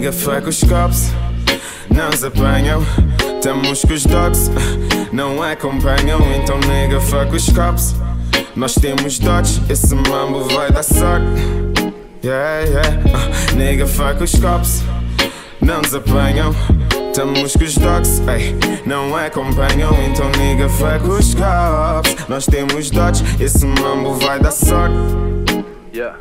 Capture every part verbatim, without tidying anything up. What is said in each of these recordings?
nigga, fuck os cops, não nos apanham. Estamos com os dogs, não acompanham. Então nigga, fuck os cops, nós temos dots, esse mambo vai dar sorte. Yeah, yeah, uh, nigga, fuck os cops, não nos apanham. Estamos com os dogs, ei, não acompanham. Então nigga, fuck os cops, nós temos dots, esse mambo vai dar sorte. Yeah.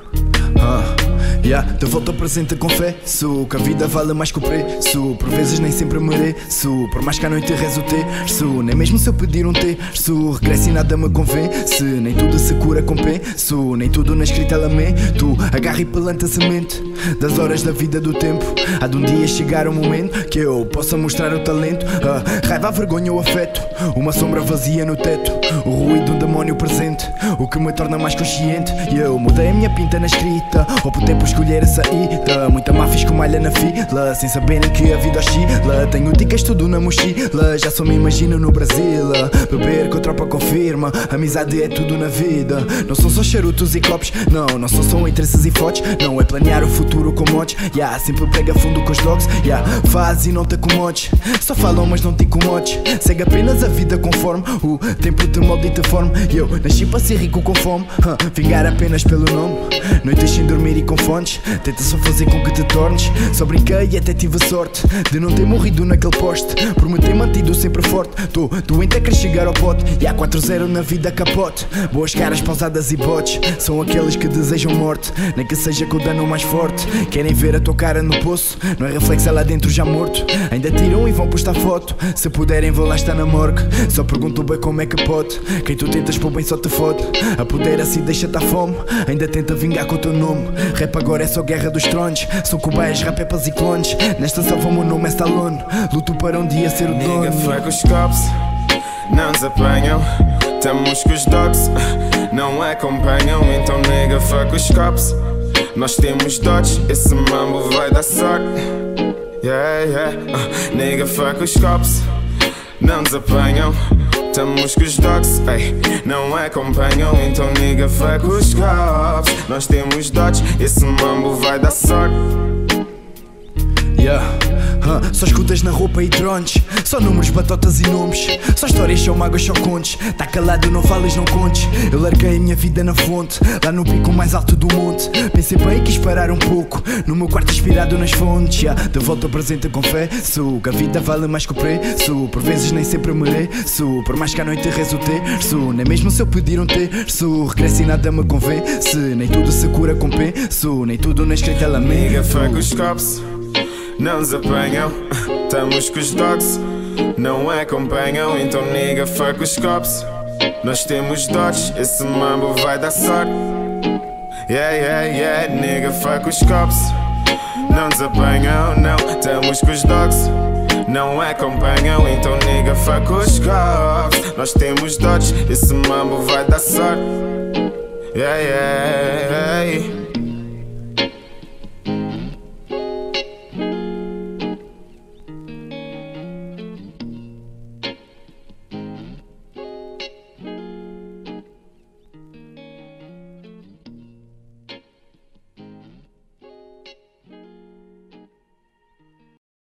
Uh. Yeah, de volta ao presente confesso que a vida vale mais que o preço. Por vezes nem sempre mereço, por mais que à noite rezo o terço. Nem mesmo se eu pedir um terço, regresso e nada me convence. Nem tudo se cura com penso, nem tudo na escrita é lamento. Agarra e planta a semente das horas da vida do tempo. Há de um dia chegar o momento que eu possa mostrar o talento. A raiva, a vergonha ou afeto, uma sombra vazia no teto, o ruído de um demónio presente, o que me torna mais consciente. E eu mudei a minha pinta na escrita, ou por tempo escolher a saída. Muita máfias com malha na fila, sem saberem que a vida oscila. Tenho dicas tudo na mochila, já só me imagino no Brasil. Beber com a tropa confirma, amizade é tudo na vida. Não são só charutos e copos, não, não são só interesses e fotos. Não é planear o futuro com mods, yeah, sempre pega fundo com os dogs, yeah. Faz e não te acomodes, só falam mas não te incomodes. Segue apenas a vida conforme o tempo te molda e te forma. Eu nasci para ser rico com fome, huh, vingar apenas pelo nome. Noites sem dormir e com fones, tenta só fazer com que te tornes. Só brinquei e até tive sorte de não ter morrido naquele poste, por me ter mantido sempre forte. Tô doente a querer chegar ao pote, e há quatro zero na vida capote. Boas caras, pausadas e botes são aqueles que desejam morte, nem que seja com o dano mais forte. Querem ver a tua cara no poço, não é reflexo, é lá dentro já morto. Ainda tiram e vão postar foto, se puderem vão lá estar na morgue. Só pergunto bem como é que pode, quem tu tentas pôr bem só te fode. Apodera-se e deixa-te à fome, ainda tenta vingar com o teu nome. Rap agora é só guerra dos tronos, são cobaias, rapepas e clones. Nesta selva o meu nome é Stallone, luto para um dia ser o dono. Nigga, fuck os cops, não nos apanham. Estamos com os dogs, não acompanham. Então nigga, fuck os cops, nós temos dots, esse mambo vai dar sorte. Yeah, yeah, uh, nigga, fuck os cops, não nos apanham. Estamos com os dogs, ei, não acompanham. Então nigga, fuck os cops, nós temos dots, esse mambo vai dar sorte. Yeah. Uh, só escutas na roupa e drones, só números, batotas e nomes. Só histórias, só mágoas, só contes. Tá calado, não fales, não contes. Eu larguei a minha vida na fonte, lá no pico mais alto do monte. Pensei bem, quis parar um pouco, no meu quarto inspirado nas fontes, yeah. De volta ao presente confesso que a vida vale mais que o preço. Por vezes nem sempre mereço, por mais que à noite rezo o terço. Nem mesmo se eu pedir um terço, regresso e nada me convence. Nem tudo se cura com penso, nem tudo na escrita é lamento. Nigga, fuck os cops, não nos apanham. Estamos com os dogs, não acompanham. Então nigga, fuck os cops, nós temos dots, esse mambo vai dar sorte. Yeah, yeah, yeah, nigga, fuck os cops, não nos apanham, não. Estamos com os dogs, não acompanham. Então nigga, fuck os cops, nós temos dots, esse mambo vai dar sorte. Yeah, yeah, yeah.